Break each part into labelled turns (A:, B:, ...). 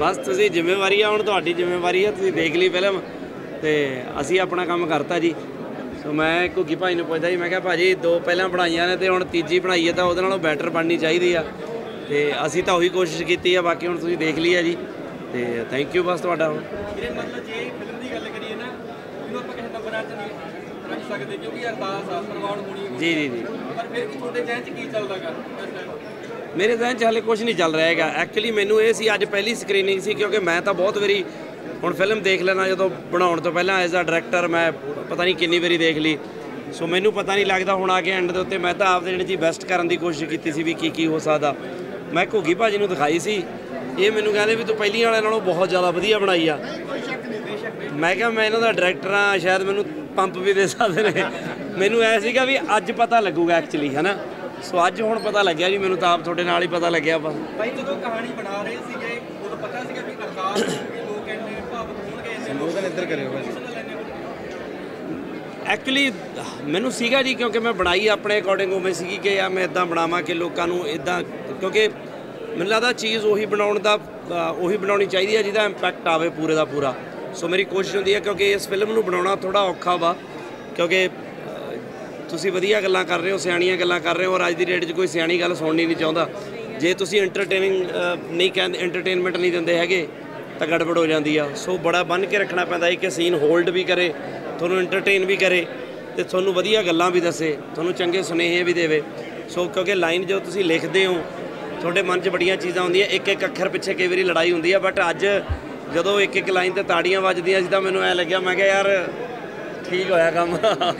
A: बस तुसी जिम्मेवारी आ, हुण तुहाडी जिम्मेवारी है, तुसी देख ली फिल्म ते असी अपना काम करता जी। सो मैं घुग्गी भाई नूं पुछदा जी, मैं कहा भाजी दो पहलां बनाईआं ने ते हुण तीजी बनाईए तां उहदे नालों बैटर बननी चाहीदी आ ते असी तां उही कोशिश कीती आ, बाकी हुण तुसी देख ली है जी ते थैंक यू बस तुहाडा।
B: मतलब जे फिल्म की गल करिए ना ਇਹਨੂੰ ਆਪਾਂ ਕਿਸੇ ਨੰਬਰਾਂ 'ਚ ਨਹੀਂ ਰੱਖ ਸਕਦੇ ਕਿਉਂਕਿ ਅਰਦਾਸ ਆ ਪ੍ਰਵਾਨ ਹੋਣੀ
A: जी जी जी
B: ਪਰ ਫਿਰ ਵੀ ਤੁਹਾਡੇ ਜਹਿਨ 'ਚ ਕੀ ਚੱਲਦਾ ਗਾ ਇਸ ਟਾਈਮ?
A: ਮੇਰੇ ਜ਼ਹਿਨ 'ਚ ਹਾਲੇ ਕੁਝ ਨਹੀਂ ਚੱਲ ਰਿਹਾ ਹੈਗਾ। ਐਕਚੁਅਲੀ ਮੈਨੂੰ ਇਹ ਸੀ ਅੱਜ ਪਹਿਲੀ ਸਕਰੀਨਿੰਗ ਸੀ, ਕਿਉਂਕਿ ਮੈਂ ਤਾਂ ਬਹੁਤ ਵਾਰੀ ਹੁਣ ਫਿਲਮ ਦੇਖ ਲੈਣਾ, ਜਦੋਂ ਬਣਾਉਣ ਤੋਂ ਪਹਿਲਾਂ ਐਜ਼ ਅ ਡਾਇਰੈਕਟਰ ਮੈਂ ਪਤਾ ਨਹੀਂ ਕਿੰਨੀ ਵਾਰੀ ਦੇਖ ਲਈ। ਸੋ ਮੈਨੂੰ ਪਤਾ ਨਹੀਂ ਲੱਗਦਾ ਹੁਣ ਆ ਕੇ ਐਂਡ ਦੇ ਉੱਤੇ ਮੈਂ ਤਾਂ ਆਪਦੇ ਜਿਹੜੇ ਜੀ ਬੈਸਟ ਕਰਨ ਦੀ ਕੋਸ਼ਿਸ਼ ਕੀਤੀ ਸੀ ਵੀ ਕੀ ਹੋ ਸਕਦਾ। ਮੈਂ ਘੁੱਗੀ ਭਾਜੀ ਨੂੰ ਦਿਖਾਈ ਸੀ, ਇਹ ਮੈਨੂੰ ਕਹਿੰਦੇ ਵੀ ਤੂੰ ਪਹਿਲੀ ਵਾਲੇ ਨਾਲੋਂ ਬਹੁਤ ਜ਼ਿਆਦਾ ਵਧੀਆ ਬਣਾਈ ਆ। ਮੈਂ ਕਿਹਾ ਮੈਂ ਇਹਨਾਂ ਦਾ ਡਾਇਰੈਕਟਰ ਆ, ਸ਼ਾਇਦ ਮੈਨੂੰ ਪੰਪ ਵੀ ਦੇ ਸਕਦੇ ਨੇ। ਮੈਨੂੰ ਐ ਸੀਗਾ ਵੀ ਅੱਜ ਪਤਾ ਲੱਗੂਗਾ ਐਕਚੁਅਲੀ, ਹੈ ਨਾ। ਸੋ ਅੱਜ ਹੁਣ ਪਤਾ ਲੱਗਿਆ ਜੀ, ਮੈਨੂੰ ਤਾਂ ਆਪ ਤੁਹਾਡੇ ਨਾਲ ਹੀ ਪਤਾ ਲੱਗਿਆ ਬਸ।
B: ਭਾਈ ਜਦੋਂ ਕਹਾਣੀ ਬਣਾ ਰਹੇ ਸੀਗੇ ਉਦੋਂ ਪਤਾ ਸੀਗਾ ਵੀ ਅਰਦਾਸ ਲੋਕ ਇੰਨੇ ਭਾਵੁਕ ਹੋਣਗੇ, ਇੰਨੇ ਲੋਕ ਇੱਧਰ ਕਰਿਓ
A: ਐਕਚੁਅਲੀ ਮੈਨੂੰ ਸੀਗਾ ਜੀ, ਕਿਉਂਕਿ ਮੈਂ ਬਣਾਈ ਆਪਣੇ ਅਕੋਰਡਿੰਗ ਉਵੇਂ ਸੀਗੀ ਕਿ ਯਾਰ ਮੈਂ ਇੱਦਾਂ ਬਣਾਵਾਂ ਕਿ ਲੋਕਾਂ ਨੂੰ ਇੱਦਾਂ, ਕਿਉਂਕਿ ਮੈਨੂੰ ਲੱਗਦਾ ਚੀਜ਼ ਉਹੀ ਬਣਾਉਣੀ ਚਾਹੀਦੀ ਹੈ ਜਿਹਦਾ ਇੰਪੈਕਟ ਆਵੇ ਪੂਰੇ ਦਾ ਪੂਰਾ। ਸੋ ਮੇਰੀ ਕੋਸ਼ਿਸ਼ ਹੁੰਦੀ ਹੈ, ਕਿਉਂਕਿ ਇਸ ਫਿਲਮ ਨੂੰ ਬਣਾਉਣਾ ਥੋੜ੍ਹਾ ਔਖਾ ਵਾ, ਕਿਉਂਕਿ ਤੁਸੀਂ ਵਧੀਆ ਗੱਲਾਂ ਕਰ ਰਹੇ ਹੋ, ਸਿਆਣੀਆਂ ਗੱਲਾਂ ਕਰ ਰਹੇ ਹੋ, ਔਰ ਅੱਜ ਦੀ ਡੇਟ 'ਚ ਕੋਈ ਸਿਆਣੀ ਗੱਲ ਸੁਣਨੀ ਨਹੀਂ ਚਾਹੁੰਦਾ। ਜੇ ਤੁਸੀਂ ਐਂਟਰਟੇਨਮੈਂਟ ਨਹੀਂ ਦਿੰਦੇ ਹੈਗੇ ਤਾਂ ਗੜਬੜ ਹੋ ਜਾਂਦੀ ਆ। ਸੋ ਬੜਾ ਬੰਨ੍ਹ ਕੇ ਰੱਖਣਾ ਪੈਂਦਾ ਹੈ ਕਿ ਸੀਨ ਹੋਲਡ ਵੀ ਕਰੇ, ਤੁਹਾਨੂੰ ਐਂਟਰਟੇਨ ਵੀ ਕਰੇ ਅਤੇ ਤੁਹਾਨੂੰ ਵਧੀਆ ਗੱਲਾਂ ਵੀ ਦੱਸੇ, ਤੁਹਾਨੂੰ ਚੰਗੇ ਸੁਨੇਹੇ ਵੀ ਦੇਵੇ। ਸੋ ਕਿਉਂਕਿ ਲਾਈਨ ਜੋ ਤੁਸੀਂ ਲਿਖਦੇ ਹੋ ਤੁਹਾਡੇ ਮਨ 'ਚ ਬੜੀਆਂ ਚੀਜ਼ਾਂ ਹੁੰਦੀਆਂ, ਇੱਕ ਇੱਕ ਅੱਖਰ ਪਿੱਛੇ ਕਈ ਵਾਰੀ ਲੜਾਈ ਹੁੰਦੀ ਆ, ਬਟ ਅੱਜ ਜਦੋਂ ਇੱਕ ਇੱਕ ਲਾਈਨ 'ਤੇ ਤਾੜੀਆਂ ਵੱਜਦੀਆਂ ਸੀ ਤਾਂ ਮੈਨੂੰ ਐਂ ਲੱਗਿਆ, ਮੈਂ ਕਿਹਾ ਯਾਰ ਠੀਕ ਹੋਇਆ ਕੰਮ।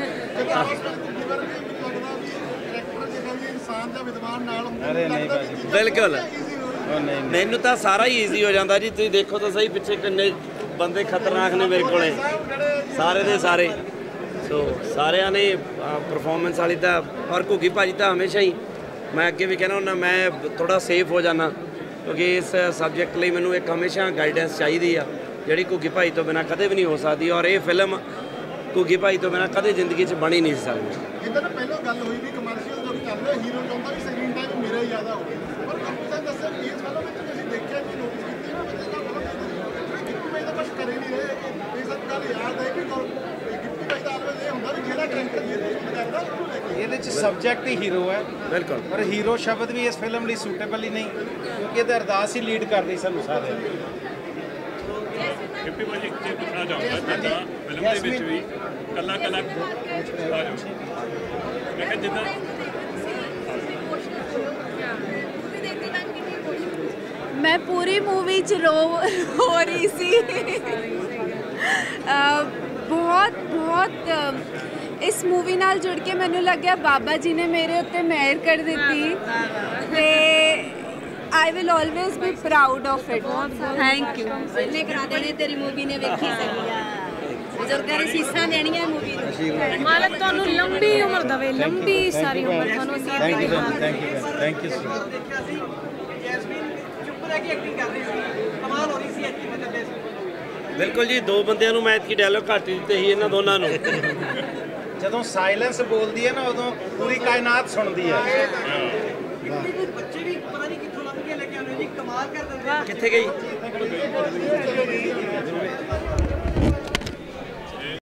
A: ਬਿਲਕੁਲ, ਮੈਨੂੰ ਤਾਂ ਸਾਰਾ ਹੀ ਈਜ਼ੀ ਹੋ ਜਾਂਦਾ ਜੀ। ਤੁਸੀਂ ਦੇਖੋ ਤਾਂ ਸਹੀ ਪਿੱਛੇ ਕਿੰਨੇ ਬੰਦੇ ਖਤਰਨਾਕ ਨੇ ਮੇਰੇ ਕੋਲੇ, ਸਾਰੇ ਦੇ ਸਾਰੇ। ਸੋ ਸਾਰਿਆਂ ਨੇ ਪਰਫਾਰਮੈਂਸ ਵਾਲੀ ਤਾਂ, ਔਰ ਘੁੱਗੀ ਭਾਜੀ ਤਾਂ ਹਮੇਸ਼ਾ ਹੀ, ਮੈਂ ਅੱਗੇ ਵੀ ਕਹਿਣਾ ਹੁੰਦਾ, ਮੈਂ ਥੋੜ੍ਹਾ ਸੇਫ ਹੋ ਜਾਂਦਾ ਕਿਉਂਕਿ ਇਸ ਸਬਜੈਕਟ ਲਈ ਮੈਨੂੰ ਇੱਕ ਹਮੇਸ਼ਾ ਗਾਈਡੈਂਸ ਚਾਹੀਦੀ ਆ, ਜਿਹੜੀ ਘੁੱਗੀ ਭਾਈ ਤੋਂ ਬਿਨਾਂ ਕਦੇ ਵੀ ਨਹੀਂ ਹੋ ਸਕਦੀ। ਔਰ ਇਹ ਫਿਲਮ ਘੁੱਗੀ ਭਾਈ ਤੋਂ ਬਿਨਾਂ ਕਦੇ ਜ਼ਿੰਦਗੀ 'ਚ ਬਣ ਹੀ ਨਹੀਂ ਸਕਦੀ।
C: ਇੱਦਾਂ ਪਹਿਲਾਂ ਗੱਲ ਹੋਈ ਵੀ ਕਮਰਸ਼ੀਅਲ ਜੋ ਚੱਲ ਰਿਹਾ, ਹੀਰੋ ਚਾਹੁੰਦਾ ਵੀ ਸਕਰੀਨ ਟਾਈਮ ਮੇਰਾ ਹੀ ਜ਼ਿਆਦਾ ਹੋਵੇ, ਪਰ ਕੰਪਨੀ ਦੱਸਿਆ ਵੀ ਇਸ ਫਿਲਮ ਵਿੱਚ ਤੁਸੀਂ ਦੇਖਿਆ ਕਿ ਨੋਟਿਸ ਕੀਤੀ ਨਾ ਗਿੱਪੀ ਭਾਈ ਤਾਂ ਕੁਛ ਕਰ ਹੀ ਨਹੀਂ ਰਹੇ। ਇਹ ਸਭ ਗੱਲ ਯਾਦ ਹੈ ਕਿ ਗਿੱਪੀ ਭਾਈ ਦਾ ਆਲਵੇਜ਼ ਇਹ ਹੁੰਦਾ ਵੀ ਜਿਹੜਾ ਕਰੈਕਟਰ ਜਿਹਨੂੰ ਸ਼ੂਟ ਕਰਦਾ ਉਹਨੂੰ ਲੈ ਕੇ, ਇਹਦੇ 'ਚ ਸਬਜੈਕਟ ਹੀ ਹੀਰੋ ਹੈ। ਬਿਲਕੁਲ, ਪਰ ਹੀਰੋ ਸ਼ਬਦ ਵੀ ਇਸ ਫਿਲਮ ਲਈ ਸੂਟੇਬਲ ਹੀ ਨਹੀਂ, ਕਿਉਂਕਿ ਇਹਦੇ ਅਰਦਾਸ ਹੀ ਲੀਡ ਕਰਦੀ ਸਾਨੂੰ ਸਾਰਿਆਂ ਨੂੰ।
D: ਗਿੱਪੀ ਭਾਜੀ ਇੱਕ ਚੀਜ਼ ਪੁੱਛਣਾ ਚਾਹੁੰਦਾ, ਜਿੱਦਾਂ ਫਿਲਮ ਦੇ ਵਿੱਚ ਵੀ ਕੱਲਾ ਆ ਜਾਓ, ਮੈਂ ਕਿਹਾ ਜਿੱਦਾਂ
E: मैं पूरी मूवी च रो रही सी। बहुत इस मूवी नाल जुड़ के मैनू लग्या बाबा जी ने मेरे उत्ते मेहर कर दी ते I will always be proud of it. Thank you.
F: ने करा देने तेरी मूवी ने वेखी सही आ, बुजुर्गां ने सीसां देणियां मूवी नूं।
E: मालक तुहानू लंबी उम्र दवे, लंबी सारी उम्र तुहानू
C: थैंक यू
B: ਦੇਖਿਆ ਸੀ ਜੈਸਮੀਨ ਚੁੱਪ ਰਹਿ ਕੇ ਐਕਟਿੰਗ ਕਰ ਰਹੀ ਸੀ, ਕਮਾਲ ਹੋ ਰਹੀ ਸੀ ਐਕਟਿੰਗ ਮਤਲਬ ਜੈਸਮੀਨ।
A: ਬਿਲਕੁਲ ਜੀ, ਦੋ ਬੰਦਿਆਂ ਨੂੰ ਮੈਂ ਇਤਕੀ ਡਾਇਲੋਗ ਘੱਟ ਦਿੱਤੇ ਸੀ ਇਹਨਾਂ ਦੋਨਾਂ ਨੂੰ।
C: ਜਦੋਂ ਸਾਇਲੈਂਸ ਬੋਲਦੀ ਹੈ ਨਾ ਉਦੋਂ ਪੂਰੀ ਕਾਇਨਾਤ ਸੁਣਦੀ ਹੈ।
B: ਬੱਚੇ ਵੀ ਪਤਾ ਨਹੀਂ ਕਿੱਥੋਂ ਲੱਭ ਕੇ ਲੈ ਕੇ ਆਉਂਦੇ ਜੀ, ਕਮਾਲ ਕਰ ਦਿੰਦੇ।
A: ਕਿੱਥੇ ਗਈ?